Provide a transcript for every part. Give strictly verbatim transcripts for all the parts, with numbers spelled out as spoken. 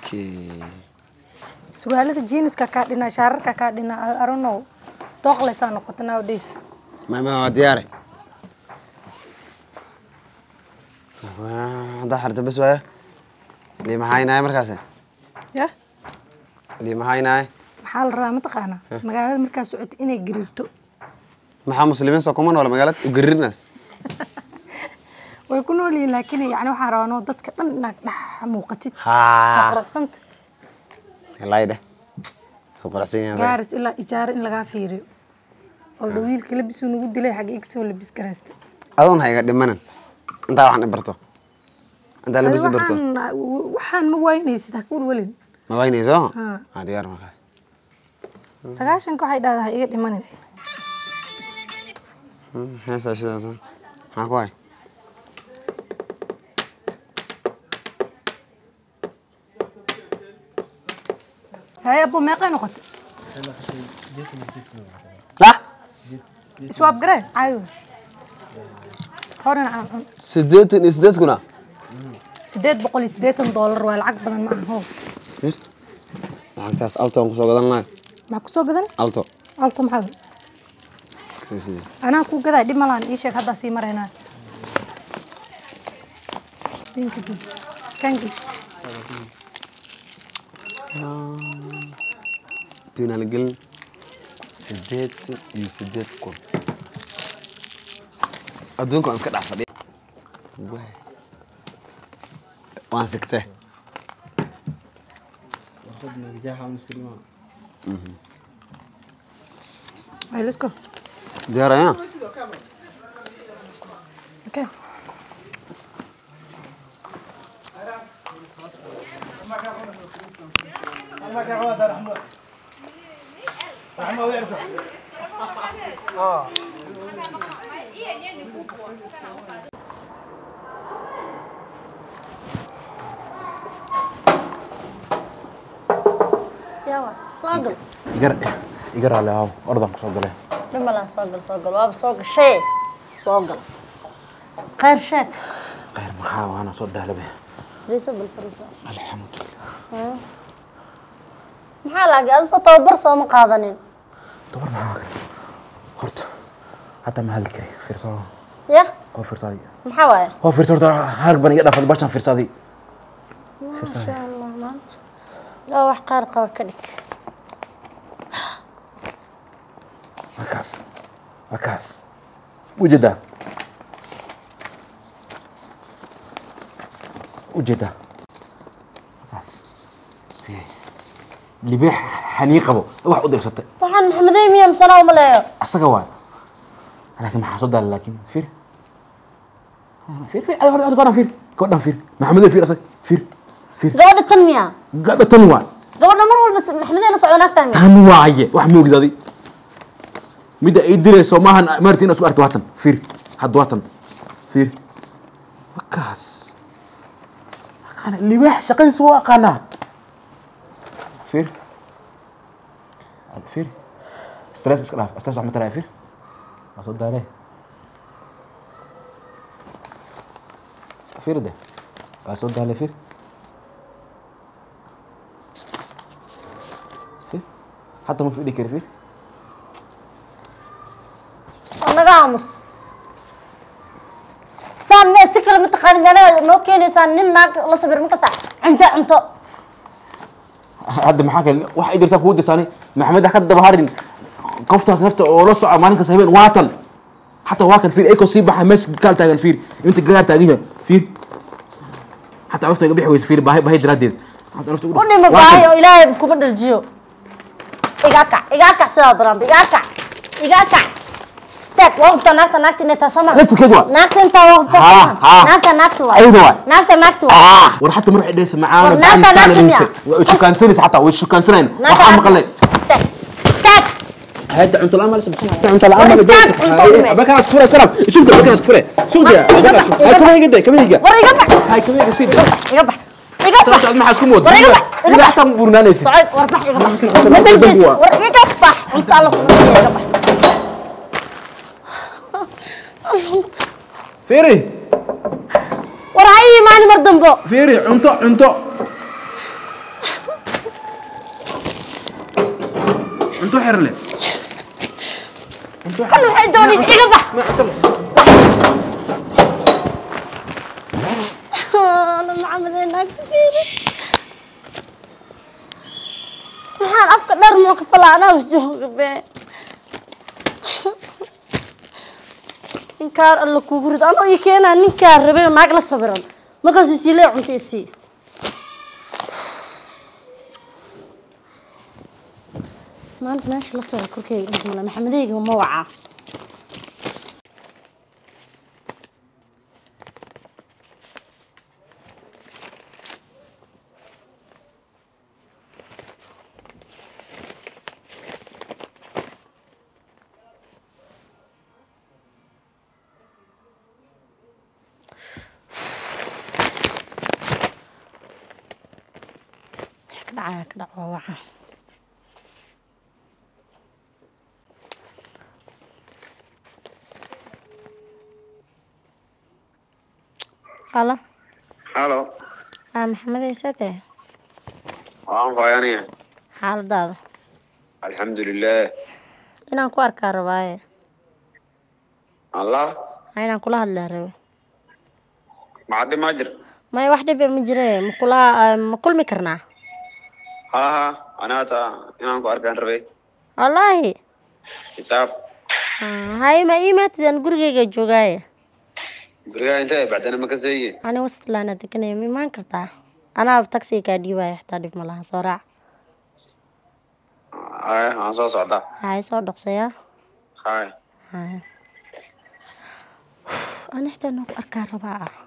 okay سؤالات الجينس كاكادنا شارر كاكادنا I don't know دوق لسانو قطنا وديس ما ما دياري هذا حرت بس وياه لي ما هاي ناي مركاسه يا لي ما هاي ناي محل رامة قانا مقالة مركز سعود إني قريرتو محا مسلمين ساكومان ولا مقالة وقرر الناس ويكونوا لي لكن يعني وحرانو ضدك إنك دح موقتي ها أقرب سنت الله يده وقرصين يا زين جارس إلا إيجار إن لقى فيريو والدويل كلبس ونقول لي حق إكس ولا بس كراست أظن هاي قد منن أنت واحد برتو أنت اللي بس برتو وحن وحن موينيس تقول ولين موينيس أه هذا يار مركز سجاشن كو حيدا هاي قد منن هسه شو هذا ها كوي هاي أبو ما قانو قط لا سواب قري أيوه هورن عن سديت سديت كنا سديت بقولي سديت دولار والعقد بدن معه هو إيش لعكتاس ألتو كسو قدام لاي ما كسو قدن ألتو ألتو محل سيسي أنا كو قدا دي ملان إيش هذا سيمر هنا ثانك يو ثانك يو بينا القل سديت يسديت كون أدونكم أنسكت عفدي وان سكته وخدنا بجاحة مسكريمة هاي let's go ديارة يا okay يلا صاقل يقرأ يقرأ على هاو أرضا صاقله لما لا صاقل صاقل واب صاقل شيء صاقل خير شك غير محا وأنا صد على به فريسة بالفريسة الحمد لله maxaa laga aad soo tababar soo ma qaadanin tabar maxaa horta hata ma hal kari fiirso ya oo fiirsadi maxaa waaye oo fiirso horta hal baniga dhafad bashan fiirsadi fiirsadi insha Allah maanta la wax qaar qaba ka dhig wakaas wakaas wujada wujada wakaas لبيح حنيقبه واحد قدر شطة waxaan maxameday miya masana uma leeyo asaga waa laakiin maxaa soo dalay laakiin fiir fiir fiir ay hor hor fiir gabadhan fiir maxameday fiir asaga fiir fiir gabadha tan miya gabadha tan waa gabadha mar walba maxameday la socdo naagtan tan waaye wax moogidadi mida ay dirayso maahan martiin isku arto watan fiir had watan fiir wakaas kana libaax shaqadiisu waa qana فير فير ستريس اسكراف استرس احمد ترى فير اصد عليه فير ده اصد عليه فير فير حتى مو في ايدك فير انا قامص سان سكر متقارن انا نو كيني سان نين ناق لا صبر مكسا انت انت هذا محاكي واحد يقدر تاخذ ثاني محمد حد بهارين كفته نفته او لصع مالك سايبين واتن حتى واكل فير ايكو سيبا حماس قال تاغن فير انت قال تاغن فير حتى عرفت يبيح ويس فير باهي باهي درادين حتى عرفت ودي ما باهي الهي كوما درجيو ايغاكا ايغاكا سابرام ايغاكا ايغاكا ستاك وقت ناكتا ناكتا نتا سما نفت كدوا ناكتا انت وقت سما ناكتا ناكتا ايوه ناكتا ناكتا اه وحتى مروح يدس معانا ناكتا ناكتا وشو كان سنس حتى وشو كان سنين وحام قلي ستاك ستاك هذا انت الامل سبحان انت الامل بك انا سفره سلام شو ده بك انا سفره شو ده هاي كمان يقدر كمان يقدر ورا يقبح هاي كمان يصير يقبح يقبح ما حاسكم ود ورا يقبح اذا حتى برنامج صعد وربح يقبح ما تلبس ورا يقبح انت على يقبح فيري وراي ماني مردنبو فيري عنتو عنتو انتو حر له كل واحد دوني إيجا بح أنا معمدين هاك كثير محال أفكر دار موك فلا أنا وجهه بيه إنكار الله كوجرد أنا يكينا إنكار ربي ما أقل صبرا ما قصدي يسيلي عمتي يسي ما أنت ماشي لصير كركي ملا محمد يجي وموعى كدعا كدعا وعى هلا halo آه محمد يساته waan hooyanaya xaaladaada alxamdulilah inaan ku arkaa rabaaye allah ha inaan kula hadlaa rabe maxaa dhib maa jir maya wax dhibe ma jire makula ma kulmi karnaa ha ha anaa taa inaan ku arkaan rabay wallaahi kitaab hay ma iimaatidaan gurigeyga joogaaye gurigaa intee bacdana ma ka seeye ani wastalaana deganaya ma imaan kartaa anaa taksiga kaa dhiibaya xitaa dhib ma laha soo raac haya aan soo socdaa hay soo dhaqsayaa haya hay ani xitaa inaan ku arkaa rabaa ah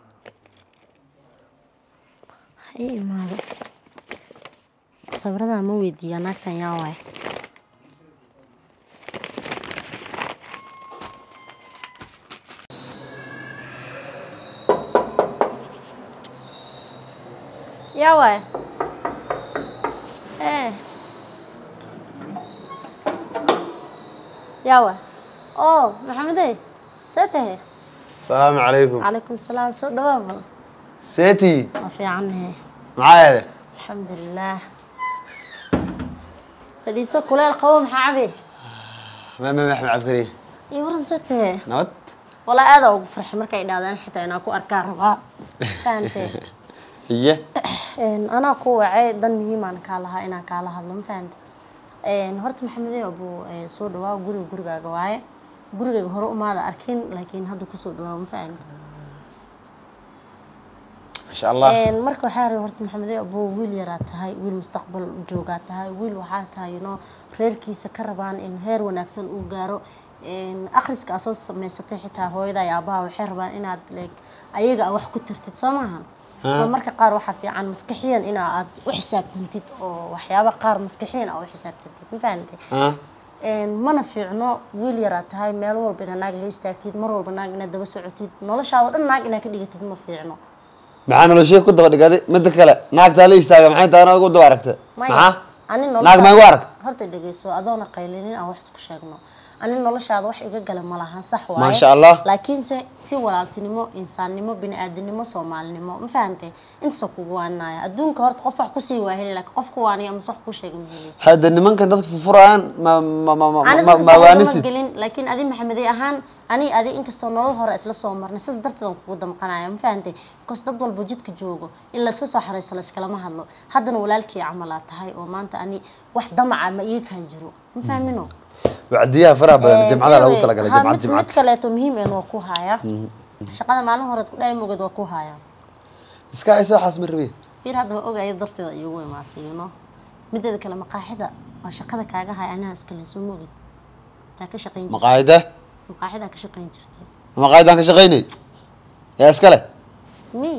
ha ii imaado sabradaa ma weydiiya naagtan yaa waay yaa waay ee yaa waay oo maxamedey see tahe asalaamu calaykum calaykum salaam soo dhawaa bal seetii waa fiicannahe maxaa yeele alxamdulilaah fadhiiso kuleel qabo maxaa cabe ma ma maxmed cabkariye iyo waran see tahe nabad walaa aadaa ugu farxay markay idhahdeen xitaa inaan ku arkaa rabaa fahantee hiye anaa ku wacay dan muhiimaan kaa lahaa inaan kaala hadlo ma fahanta horta maxamedey abuu soo dhawaa guriga gurigaaga waaye gurigayga hore umaada arkin laakiin hadda kusoo dhawaa ma fahanta masha allah marka waxaa rabay horta maxamedey abuu wiil yaraa tahay wiil mustaqbal joogaa tahay wiil waxaa tahay inoo reerkiisa ka rabaan in heer wanaagsan uu gaaro akhriska aa soo samaysatay xitaa hooyada iyo aabaha waxay rabaan inaad like ayaga aa wax ku tirtid soo maahan marka qaar waxaa fiican maskaxiyan in aad u xisaabtantid oo waxyaabo qaar maskaxiyan aa u xisaabtantid ma fahantay mana fiicno wiil yaraa tahay meel walba inaad naag la istaagtid mar walba naag inaad daba socotid noloshaada dhan naag inaad ka dhigatid ma fiicno maxaa noloshee ku daba dhigaaday midda kale naagtaa la istaaga maxay taana ugu daba aragta maxaa ani naag ma igu aragta horta dhegeyso adoona qaylinin aan wax isku sheegno ani noloshaada wax iga gala ma lahan sax waaye maasha allah laakiinse si walaaltinimo insaannimo bini'aadanimo soomaalinimo ma fahantay intaasoo kugu waanaya adduunka horta qof wax kusii waa heli laakiin qof ku waaniyo ama wax ku sheegay ma helaysa hadda nimankan dadka furfurayaan ma ma ma ma ma waanisid gelin laakiin adi maxamedey ahaan ani adi inkastoo nolol hore isla soo marnay sidaas darteed aan kugu damqanaya ma fahantay because dad walba jidka joogo in la iska soo xareysto la iskalama hadlo haddana walaalkii camalaa tahay oo maanta ani wax damaca ma iga kaa jiro ma fahmino wacdiyaha faraha badan jamcada lagu talagalay jamcad jamcad mid kaleeto muhiim een waa ku haya shaqada maalin hore ku dhaay moogad waa ku haya iska ay soo xasmi rabay bir hadda waa ogaay darteeda iyagu imaatay you know mideeda kale maqaaxida waa shaqada kaaga hay anaa iska la soo moogid taa ka shaqeyn jirtay maqaayada maqaaxida ka shaqeyn jirtay maqaayadan ka shaqeynay yaa iska leh mi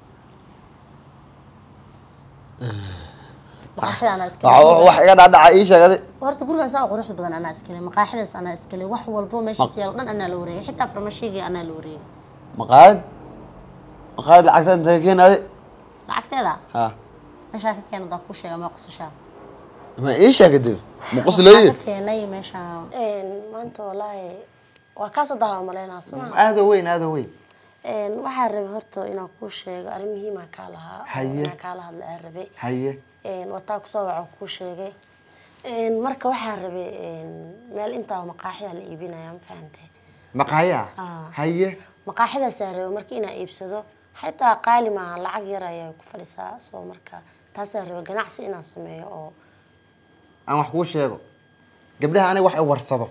maqaaxida anaa iska wax iga dhacay ii sheegay horta gurigan saa quruxda badan anaa iskale maqaaxidaas anaa iskale wax walbo meesha siyaalo dhan anaa la wareegay xitaa farmashiga anaa la wareegay maqaayad maqaayad lacagta inta keenay lacagteeda ha meesha ka keenada ku sheegay ma qosashaa ma ii sheegay ma qosleeyay keenay meesha een maanta wallahi waa ka soo dahaw maleynaa suma aad weyn aad weyn een waxa rabay horta inaan ku sheego arrin muhiim ah ka lahaa Haye. ka la hadla rabay haye een wata ku soo waxa ku sheegay een marka waxaa rabay een meel intaa maqaaxiya la iibinaya ma fahantay maqaaya Ah. haye maqaaxidaas rabay markii inaa iibsado xitaa qaali maaha lacag yar ayay ku fadhisaa soo marka taasaa rabay ganacsi inaan sameeyo oo aan wax kuu sheego gabdhaha aniga wax ay warsado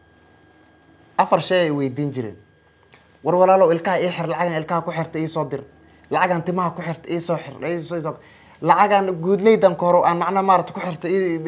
afar shay ay weydiin jireen war walaalow ilkaha ii xir lacagan ilkaha ku xirta ii soo dir lacagan timaha ku xirta ii soo xir ii soo lacagan guudleydan ka hor aan macna maarata ku xirta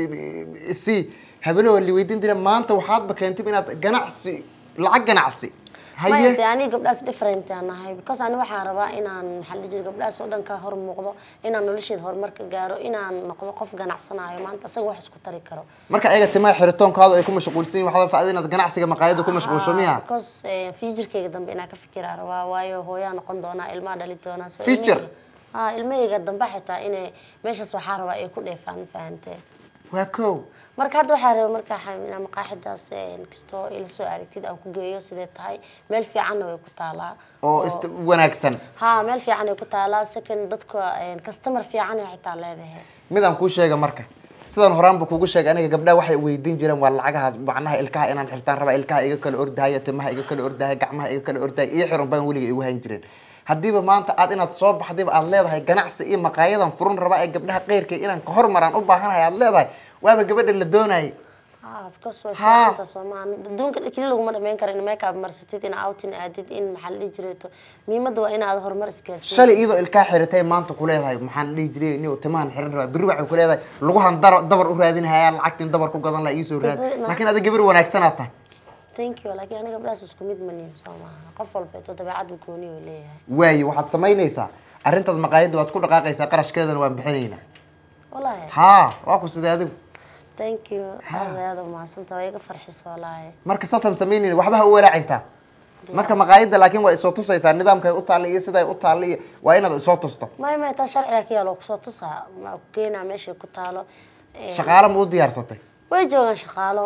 ii si habelo li weydiin jireen maanta waxaad ba keentay inaad ganacsi lacag ganacsi haye haye yani gabdhaas different aan nahay because ani waxaan rabaa inaan maxaa la jira gabdhaas oo dhan ka hor muuqdo inaan nolosheeda horumar ka gaaro inaan noqdo qof ganacsanayo maanta asaga wax isku tari karo marka ayaga timaha xiritoonkaada ay ku mashquulsan yihiin waxaad rabtaa adiga inaad ganacsiga maqaayada ku mashquulsho miya because future-kayga dambe inaan ka fikiraa rabaa waayo hooyaa noqon doonaa ilmaha dhali doonaa so Future? ha ilmahayga dambe xitaa inay meeshaas waxaa rabaa ay ku dheefaan fahantee waa kow marka hadda waxaa rabay markaa xamina maqaaxidaas kastoo ila soo aragtid aan ku geeyo sidee tahay meel fiicanna way ku taalaa oo ist wanaagsan ha meel fiican ay ku taalaa second dadka customer fiican ay xitaa leedahay mid aan kuu sheega marka sidan horaan buu kugu sheegay aniga gabdhaha waxay weydiin jireen waa lacagahaas macnaha ilkaha inaan xirtaan rabaa ilkaha iga kala ordahaya timaha iga kala ordahaya gacmaha iga kala ordahaya iyo xiran baan weliga igu hayn jireen haddiiba maanta aad inaad soo baxdayba aad leedahay ganacsi iyo maqaayadan furan rabaa ee gabdhaha qeyrkay inaan ka hormaraan u baahanahay aad leedahay waaba gabadha la doonayay ah because way Ha. fiicantaa Soomaan adduunka kaliya laguma dhameyn karo in makeup marsatid in outing aadid in maxaa la dhihi jireeto muhiimadu waa inaad horumar isgaarsiin shalay iyadoo ilkaha xiratay maanta ku leedahay maxaan dhihi jiray inuu timahan xiran rabaa berri waxay ku leedahay lugahan dar dabar u raadinahaya lacagtin dabar ku gadan la ii soo raad laakiin adiga gabar wanaagsan aad tahay thank you laakiin aniga gabdhahaas isku mid maniin Soomaa qof walba to dabeecad uu gooni u leeyahay waaye waxaad samaynaysaa arrintaas maqaayada waad ku dhaqaaqaysaa qarashkeedana waan bixinaynaa wallahi haa waa ku sidee adigu thank you aad ma santa way iga farxis wallahi marka saasaan samaynayna waxba ha u walaacintaa marka maqaayada laakiin waa isoo tusaysaa nidaamkay u taallay iyo siday u taallay iyo waa inaad isoo tusto may may taa sharciga ka yaalo kusoo tusaa ma keenaa meesha ku taalo shaqaale ma u diyaarsatay way joogaan shaqaalo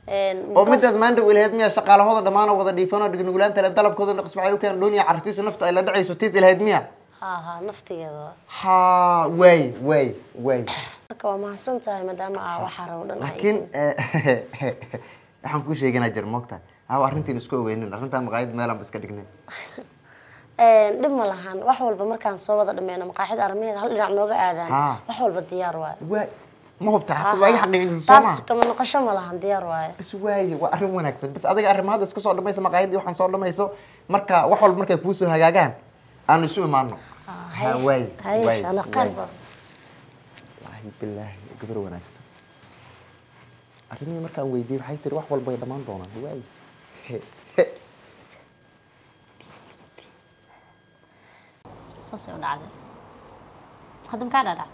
oo midaas maanta ilahayd miya shaqaalahooda dhammaan oo wada dhiifanoo dhignugulaanta le dalabkooda naqs waxay u keenaan dhuniya cartiisa nafta ay la dhacayso tiis ilahayd miya ha ha naftigeeda ha waay waay waay marka waa mahadsan tahay maadaama aa waxaa rabo dhan laakiin waxaan kuu sheeganaa jir moogtahay hawa arrintiin isku ogeynin arrintaan maqaayad meelaan ba iska dhignay dhib ma lahan wax walba markaan soo wada dhameyno maqaaxida arrimaheeda hal dhinac nooga aadaan Ha. wax walba diyaar waaye waay ma hubta hata waa iga xaqiiqisa soo taas maa kama noqosho ma lahan diyaar waaye bas waaye waa arrin wanaagsan bas adiga arrimahada iska soo dhamaysa maqaayadii waxaan soo dhamayso marka wax walba markay kuusoo hagaagaan aan isu imaano ha waay haye waay inshallah waay. qayb badan wallaahi bilaahi gabar wanaagsan arrimihii markaan weydiiyey waxay tiri wax walba ay dhammaan doonaan waay saasay u dhacday hadda makaa dhadhac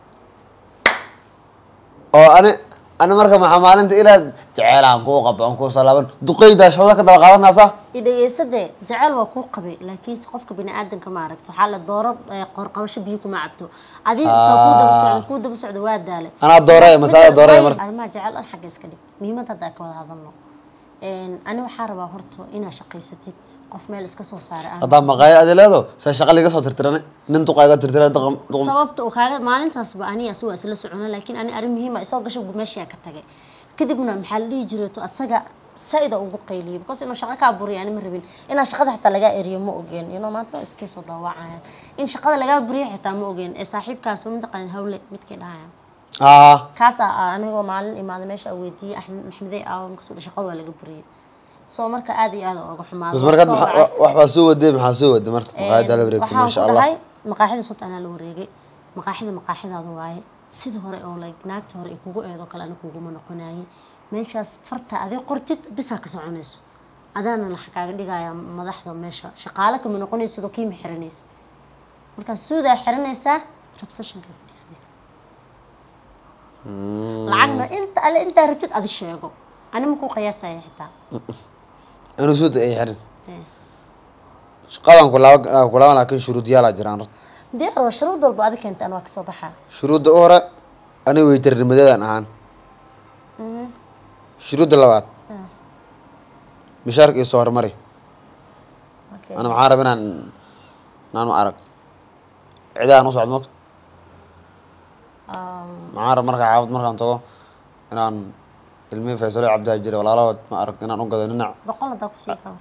oo ani ani marka maxaa maalinta ilaad jeceylaan kuu qabo aan kuu salaaban duqeydaa shawda ka daba qaadanaysaa idhageysade jecel waa kuu qabay laakiinse qofka biniaadanka ma aragto waxaa la dooro qorqabasho biyo kuma cabto adiga soo kuu daba socdo kuu daba socdo waa daale anaa dooraya masaada dooraya marka arrimaha jecel an xagga iska dhig muhiimad hadda ka wada hadalno ani waxaa rabaa horta inaad shaqaysatid qof meel iska soo saaray aan haddaa maqaayo adi leedo saa shaqa liga soo tirtirane nin duqaa iga tirtira daqam duqam sababta uu kaaga maalintaasba aniga asiga isla socona laakiin ani arrin muhiim ah isoo gashay meeshii ka tagay kadibna maxaa la dhihi jiray to asaga saida ugu qayliyay because inuu shaqo ka buriyo ani ma rabin inaa shaqada xitaa laga eriyo ma ogeen you know maanta iska soo daawacayaan in shaqada laga buriyo xitaa ma ogeen ee saaxiibkaas ma taqaan hawle midkii dhahayaan aa kaas ah anigoo maalin imaada meesha weydiiyay axmed maxmedey aaw markaas uu shaqada waa laga buriyay soo marka aad iyo aad uga xumaado bas markaad wax baa soo waday maxaa soo waday marka maqaayada la wareegtay ma sha Allah maqaaxida soo taana la wareegay maqaaxida maqaaxidaada waaye sida hore oo like naagta hore ay kugu eedo kale ana kugu ma noqonaayay meeshaas farta adee qortid bisa ka soconayso adaana la xaqaaga dhigaya madaxda meesha shaqaale kama noqonayso sidoo kiima xiranaysa marka suuda xiranaysa rabsashan ka fadhiisay lacagna inta alle inta rabtid ad sheego ana ma ku qiyaasay xitaa inuu soo ay xiran shaqadan kula kula laakiin shuruud yaala jiraan diyaar waa shuruud walba adiga inta aan waa ka soo baxaa shuruudda hore ani weytarnimadeedan ahaan shuruudda labaad mishaarka iyo soo hormari ana maxaan rabaa inaan inaan arag cidaan u socdo maxaan rabaa markaa caawad markaan tago inaan ilmihii Faysal Cabdi Jire walaalahood ma aragti inaan u gado ninac boqol hadaa ku sii karo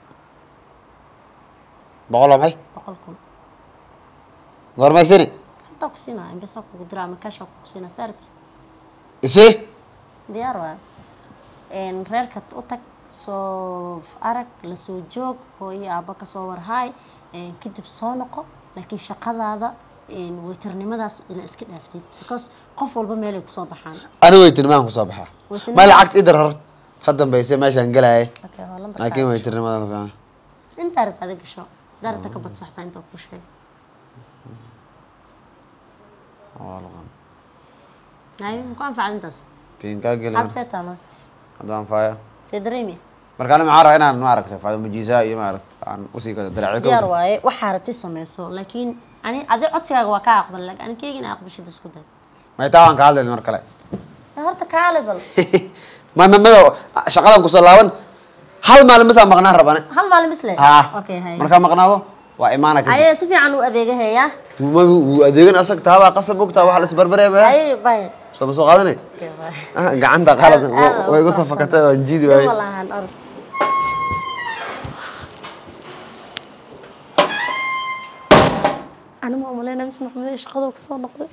boqol maxay boqol kun goormaysani hadaa ku siinaa in besa kugu diraa ama kaasha ku siinaa sarabti isii diyaar waa een reerka u tag soo arag la soo joog hooyo aaba ka soo warhaay een kadib soo noqo laakiin shaqadaada een waytarnimadaas ina iska dhaaftid because qof walba meel ay ku soo baxaan ana waytirnimaan ku soo baxaa ma lacagta idar hor hadan bayse meeshaan galay okay waa lambar laakiin waytirnimada ku fiican inta arag adag gasho daarta ka bad saxta inta ku sheeg walaal ay ku anfacad intaas pinka galay hal seetama hadaan faaya seedreemi markaan ma ara inaan ma aragtay faado mujiisa iyo ma aragt aan u sii gado daraaci ko diyaar waaye waxa rabti sameeyso laakiin ani adi codsigaaga waa ka aqbal laakiin ani keegina aqbashada isku day ma taan ka hadlay mar kale horta kaale bal ma ma ma shaqadan ku soo laaban hal maalin bas maqnaan rabane hal maalin bas leh ha okay hay marka maqnaado waa imaana kadib ay si fiican u adeegaheeya ma uu adeegan asag taaba qasab ogtaa wax la isbarbareeba ay bay soo soo qaadanay okay bay gacanta qalad way igu soo fakatay waan jiidi waay wallahan ard أنا ما أملينا مش محمد إيش خذوا كسر نقطة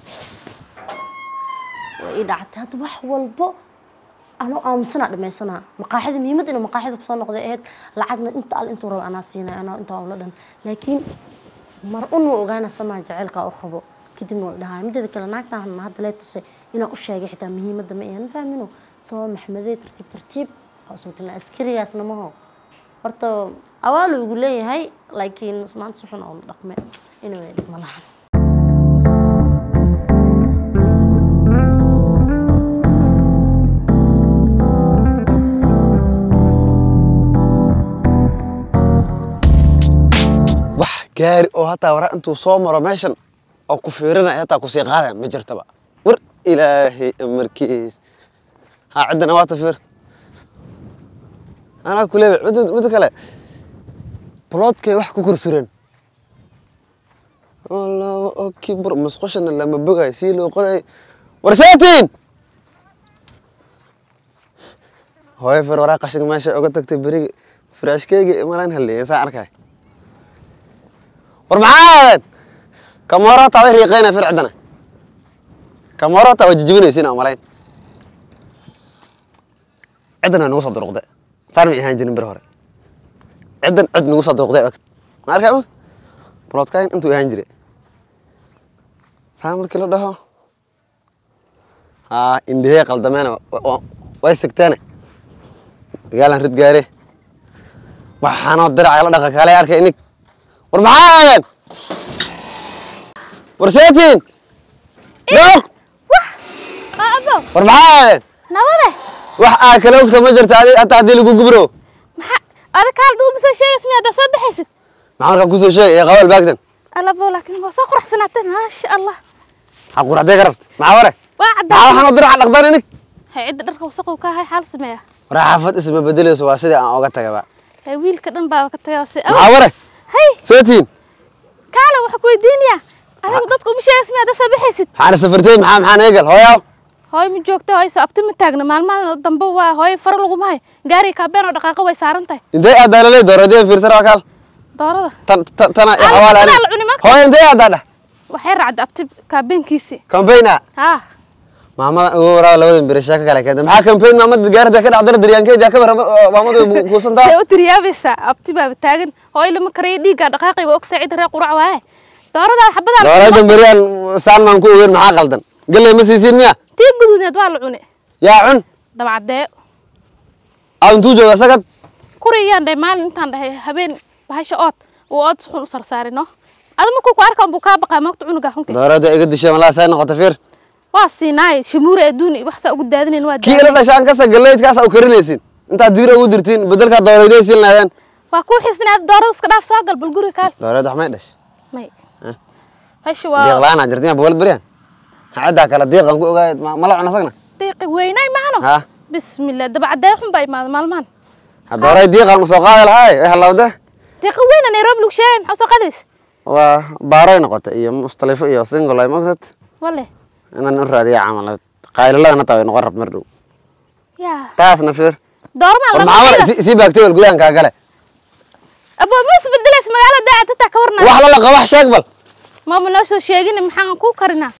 وإذا عتاد وح والبو أنا أم سنة لما سنة مقاعد مهمة إنه مقاعد كسر نقطة إيه لعقنا أنت قال أنت ورا أنا سينا أنا أنت أولادنا لكن مرؤون وجانا سمع جعلك أخبو كده إنه ده مدة ذيك الناقة عن هذا لا تسي إنه أشياء حتى مهمة دم إيه نفهمينه سواء محمد ترتيب ترتيب أو سوق العسكري أصلا ما هو horta awaalu ugu leeyahay laakiin maanta si xun oo dhaqme inuu yahay ma lahan wax gaari oo hataa wara intuu soo maro meeshan oo ku fiirinay hataa ku sii qaaday ma jirtaba war ilaahi amarkiis ha cidna waa tafiir أنا كله مد مد كله بلاد كي واحد كوكر سرين والله أوكي بر مسخوشنا لما بقى يسيلوا قاي ورساتين هاي في الورقة عشان ماشي أقعد تكتب بريق فريش كيجي مالين هاللي ساعة كاي ورمعان كاميرات على ريقينا في عندنا كاميرات وججبني سينا مالين عندنا نوصل درقة صار معي هاي جنب برهورة عدن عدن نوصل درقة وقت ما أعرف كم بلاد كاين أنتوا هاي فاهم الكلام ده ها إن ده قال دمانة ويسكتانه قال هنرد جاري وحنا الدرع على دقة على يارك إنك ورمعان ورسيتين دوق واه أبو ورمعان نوره وح أكل وقت ما جرت عليه أتعدي لك وقبره أنا كان دوب بس شيء اسمه هذا صدق حسد معاك كوسو شيء يا قوال باكدن أنا بقول لك إنه صقر حسناتين ما شاء الله حقور عدي قربت مع ورا واحد مع وحنا الدرع على الأقدار إنك هاي عد درك وسقوا كهاي حال سماه راح أفد اسمه بدل سوا سيد أنا وقتها يا بقى هاي ويل كدن بابا كتياسي مع ورا هاي سويتين كالا وحكوا الدنيا أنا قدرتكم بشيء اسمه هذا صدق حسد حنا سفرتين مع محنا يقل هو يا هاي من جوكته هاي سأبت متاجنا مال ما ضمبوا هاي فرق لقوم هاي جاري كابين ودقائق ويسارنتي إنت أدانا لي دوردين في رسالة وكال دورة تن تنا حوالي عليه هو إنت أدانا وحير عد أبت كابين كيسي كم بينا ها ماما هو ورا لودن برشاك كلا كده محا كم بين ماما جار ده كده عذر دريان كده جاك برا ماما كوسن ده سوت ريا بس أبت باب تاجن هاي لما كريدي قاعد دقائق وقت عيد ريا قرع واه دورة ده حبة دورة بريان سان ما نكون وين محا قلدن قال لي مسيسين ميا تيجي بدون يدوار العونة يا عن دمع الداء أو أنتو جو سكت كوريان ده مال إنت عنده هبين وهاي شقات وقات صحون صار صارينه هذا مركو كواركم بكاب بقى ما قطعونه جاهون كده دورة ده يقد شيء ملا سين قطفير واسيناي شمورة دوني وحسا قدادني نواد كي لا شان كاسة قال لي كاسة وكرنيسين أنت ديره ودرتين بدل كده دورة ده يصير نادين وأكون حسنا الدورة سكداف ساقل بالجوري كار دورة ده حميدش ماي هاي شو ديق لانا جرتين بولد بريان عدا كلا ديق نقول قاعد ما لا عنا سقنا دقيق ويناي معنا ها بسم الله دبع دايحهم باي ما مالمان هدورة ديق المسوقات هاي إيه هلا وده دقيق وين أنا رب لك شيء محوس قدس وبارين قط إيه مختلفة إيه سينجل لاي مقصد ولا أنا نرى دي عملت قايل الله أنا تبي نقرب مرة يا taasna fiir دور ما war الله maxaa ما sii baagtay wal gudahan ka gale أبو بس بدل اسم قال ده تتا كورنا wax la laqa wax sheeg bal ما منوش شيء محن كو كرنا